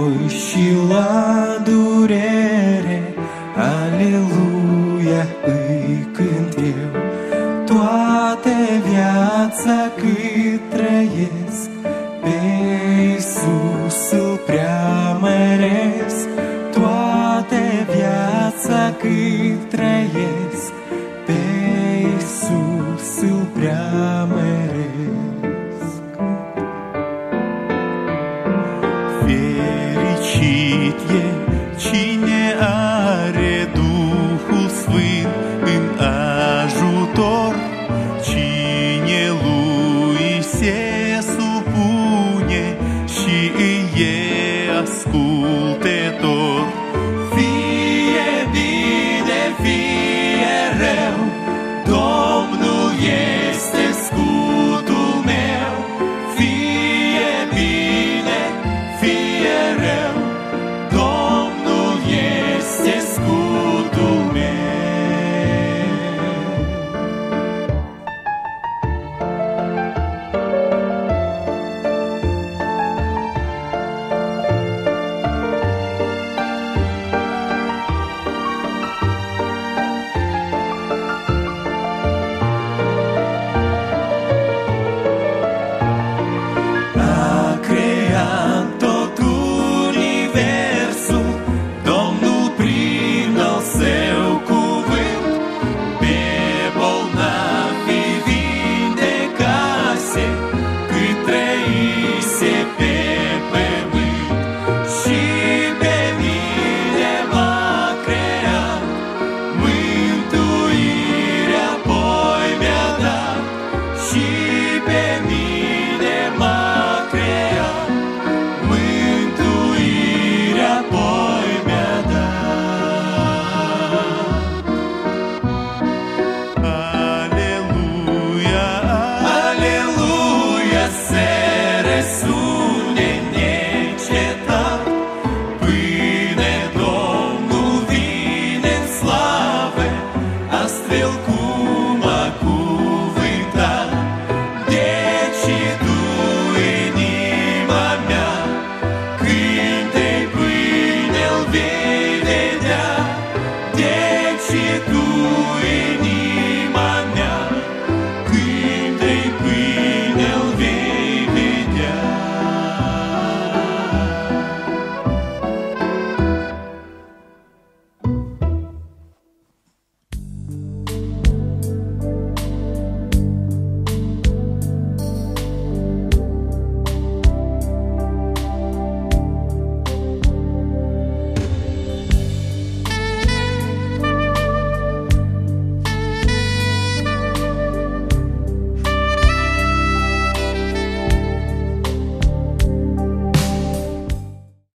voi și la durere, aleluia îi cânt eu. Toată viața cât trăiesc, pe Iisus îl preamăresc. Toată viața cât trăiesc, pe Iisus îl preamăresc. Fericit e cine are Duhul Sfânt în ajutor, cine lui se supune și îi e ascultător.